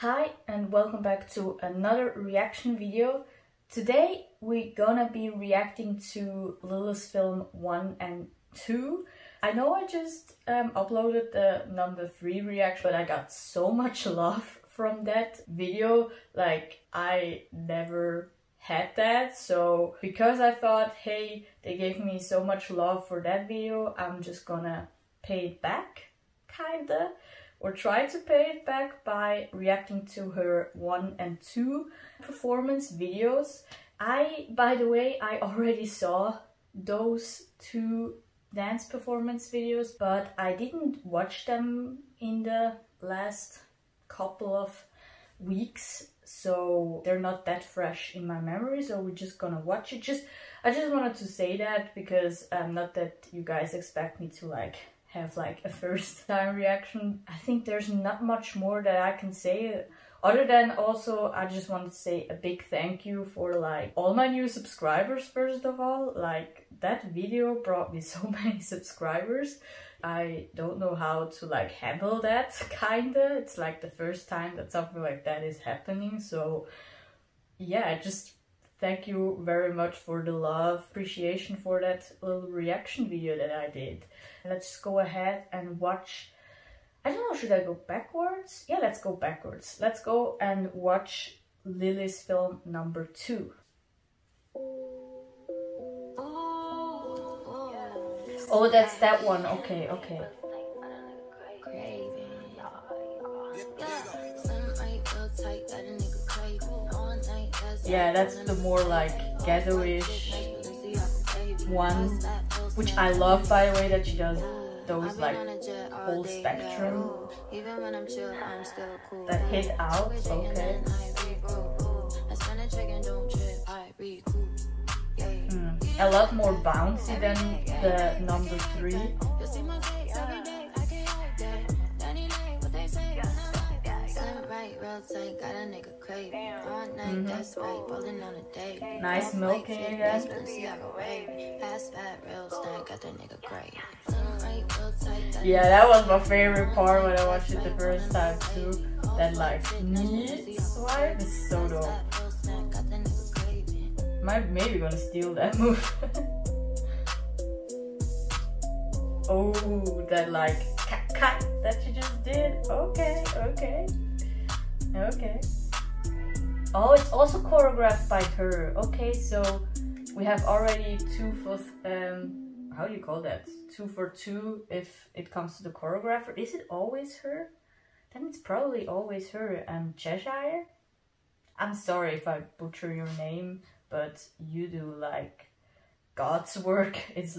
Hi and welcome back to another reaction video. Today we're gonna be reacting to LILI's film 1 and 2. I know I just uploaded the number 3 reaction, but I got so much love from that video, like I never had that. So because I thought, hey, they gave me so much love for that video, I'm just gonna pay it back, kinda. Or try to pay it back by reacting to her 1 and 2 performance videos. By the way, I already saw those 2 dance performance videos, but I didn't watch them in the last couple of weeks, so they're not that fresh in my memory, so we're just gonna watch it. I just wanted to say that because not that you guys expect me to have a first time reaction. I think there's not much more that I can say other than also I just want to say a big thank you for all my new subscribers. First of all, that video brought me so many subscribers. I don't know how to handle that, kinda. It's the first time that something like that is happening, so yeah, just thank you very much for the love, appreciation for that little reaction video that I did. Let's go ahead and watch. I don't know, should I go backwards? Yeah, let's go backwards. Let's go and watch LILI's film number 2. Oh, that's that one. Okay, okay. Yeah, that's the more ghetto-ish one, which I love, by the way, that she does those whole spectrum that hit out. Okay. A lot more bouncy than the number 3. Nice milking again. Yeah, that was my favorite part when I watched it the first time too. That knee swipe is so dope. Maybe gonna steal that move. Oh, that cut that she just did. Okay, okay. Okay. Oh, it's also choreographed by her. Okay, so we have already 2 for how do you call that? 2 for 2 if it comes to the choreographer. Is it always her? Then it's probably always her. Cheshire? I'm sorry if I butcher your name, but you do God's work. It's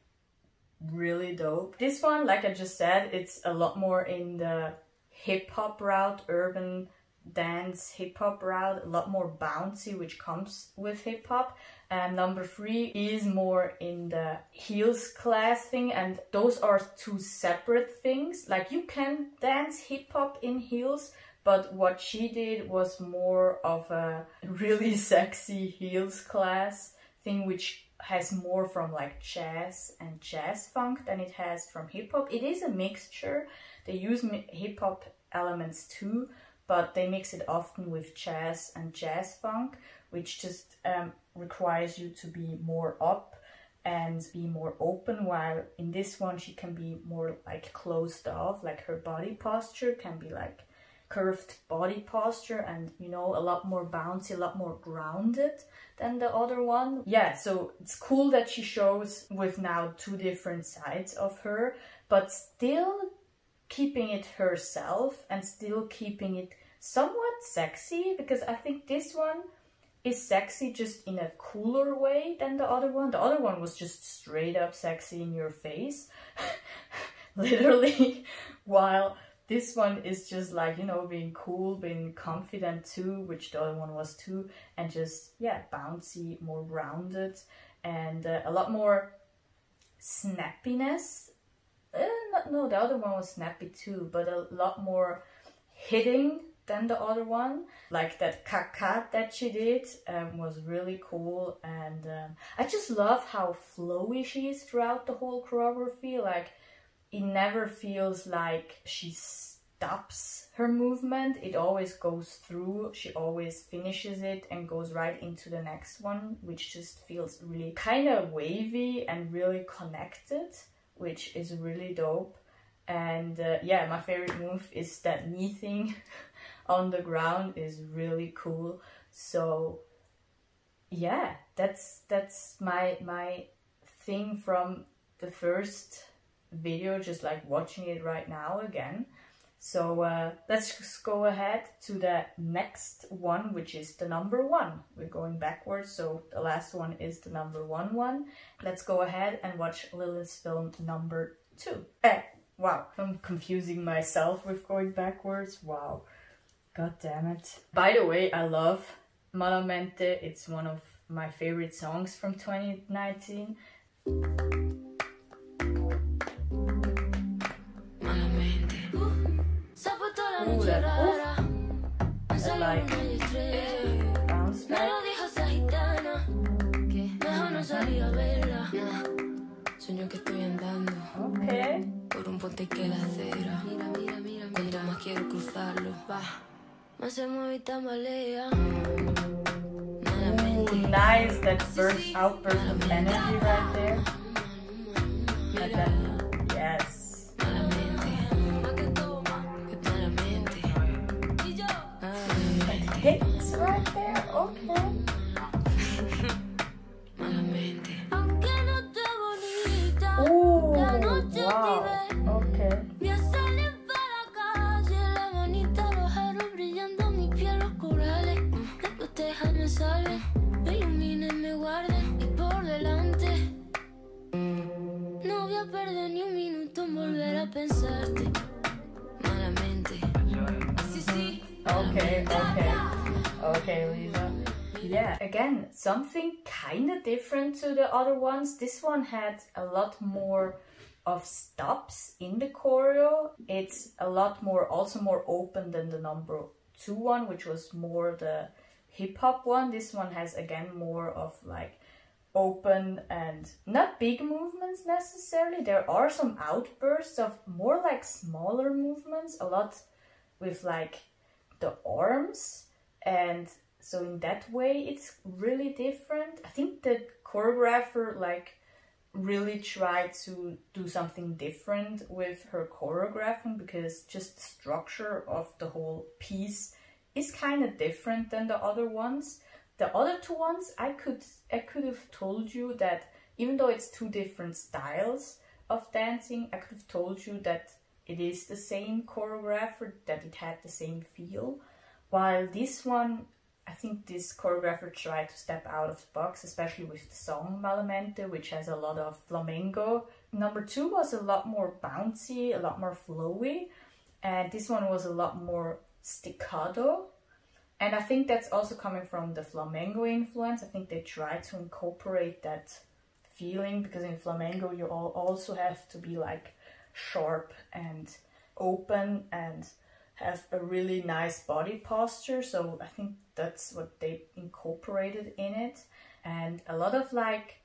really dope. This one, like I just said, it's a lot more in the hip-hop route, urban dance hip-hop route, a lot more bouncy, which comes with hip-hop. And number 3 is more in the heels class thing, and those are 2 separate things. You can dance hip-hop in heels, but what she did was more of a really sexy heels class thing, which has more from jazz and jazz funk than it has from hip-hop. It is a mixture. They use hip-hop elements too, but they mix it often with jazz and jazz funk, which just requires you to be more up and be more open, while in this one she can be more closed off. Her body posture can be curved body posture, and a lot more bouncy, a lot more grounded than the other one. Yeah, so it's cool that she shows with now 2 different sides of her, but still keeping it herself and still keeping it somewhat sexy, because I think this one is sexy just in a cooler way than the other one. The other one was just straight up sexy in your face, literally, while this one is just being cool, being confident too, which the other one was too, and just, yeah, bouncy, more rounded, and a lot more snappiness. No, the other one was snappy too, but a lot more hitting than the other one. That kakat that she did was really cool, and I just love how flowy she is throughout the whole choreography. It never feels like she's stops her movement. It always goes through. She always finishes it and goes right into the next one, which just feels really kind of wavy and really connected, which is really dope. And yeah, my favorite move is that knee thing on the ground is really cool. So yeah, that's my thing from the first video, just like watching it right now again. So let's just go ahead to the next one, which is the number 1. We're going backwards, so the last one is the number 1. Let's go ahead and watch Lilith's film number 2. Wow, I'm confusing myself with going backwards. Wow, god damn it. By the way, I love Malamente. It's one of my favorite songs from 2019. Ooh, that, I like bounce back. Okay. Ooh, nice, that first outburst of energy right there. Like that. Yes. Hits right there, okay. Ooh, wow, okay. Okay, Lisa. Yeah, again, something kind of different to the other ones. This one had a lot more of stops in the choreo. It's a lot more, also more open than the number 2 one, which was more the hip-hop one. This one has, again, more of like open and not big movements necessarily. There are some outbursts of more like smaller movements, a lot with like the arms, and so in that way it's really different. I think the choreographer like really tried to do something different with her choreographing, because just the structure of the whole piece is kind of different than the other ones. The other 2 ones, I could have told you that even though it's 2 different styles of dancing, I could have told you that it is the same choreographer, that it had the same feel. While this one, I think this choreographer tried to step out of the box, especially with the song Malamente, which has a lot of flamenco. Number 2 was a lot more bouncy, a lot more flowy, and this one was a lot more staccato. And I think that's also coming from the flamenco influence. I think they tried to incorporate that feeling, because in flamenco you also have to be like sharp and open and have a really nice body posture. So I think that's what they incorporated in it. And a lot of like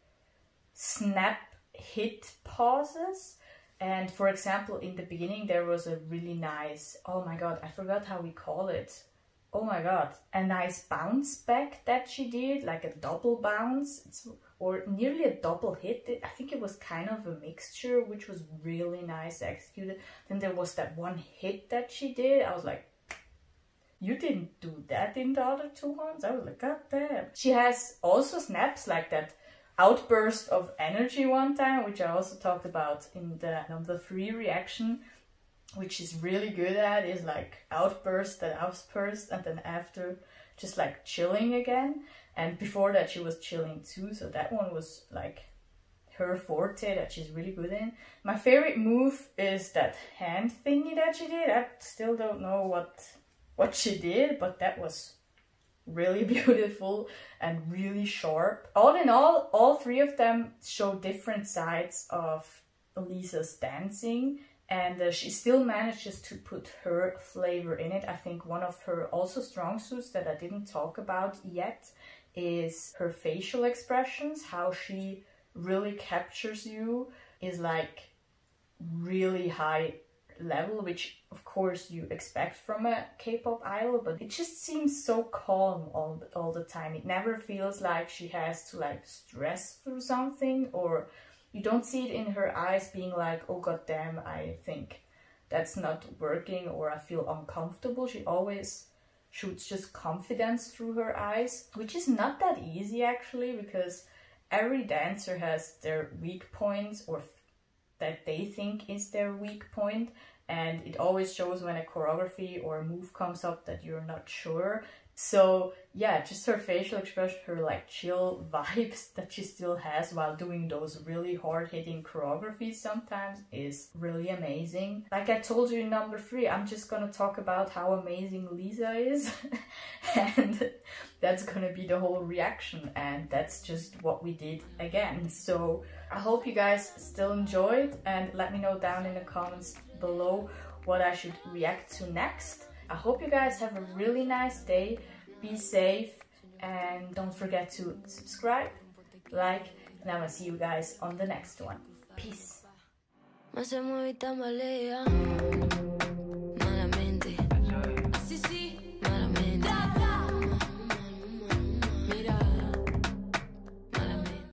snap hit pauses. And for example, in the beginning there was a really nice, oh my god, I forgot how we call it. Oh my god, a nice bounce back that she did, like a double bounce, or nearly a double hit. I think it was kind of a mixture, which was really nice executed. Then there was that one hit that she did. I was like, you didn't do that in the other 2 ones? I was like, god damn. She has also snaps like that outburst of energy one time, which I also talked about in the number 3 reaction, which is really good at, is like outburst and outburst, and then after just like chilling again. And before that she was chilling too, so that one was like her forte that she's really good in. My favorite move is that hand thingy that she did. I still don't know what she did, but that was really beautiful and really sharp. All in all 3 of them show different sides of Lisa's dancing. And she still manages to put her flavor in it. I think one of her also strong suits that I didn't talk about yet is her facial expressions. How she really captures you is like really high level, which of course you expect from a K-pop idol, but it just seems so calm all the time. It never feels like she has to like stress through something, or you don't see it in her eyes being like, oh god damn, I think that's not working, or I feel uncomfortable. She always shoots just confidence through her eyes, which is not that easy actually, because every dancer has their weak points, or that they think is their weak point, and it always shows when a choreography or a move comes up that you're not sure. So yeah, just her facial expression, her like chill vibes that she still has while doing those really hard-hitting choreographies sometimes is really amazing. Like I told you in number 3, I'm just gonna talk about how amazing Lisa is and that's gonna be the whole reaction, and that's just what we did again. So I hope you guys still enjoyed, and let me know down in the comments below what I should react to next. I hope you guys have a really nice day, be safe, and don't forget to subscribe, like, and I will see you guys on the next one. Peace.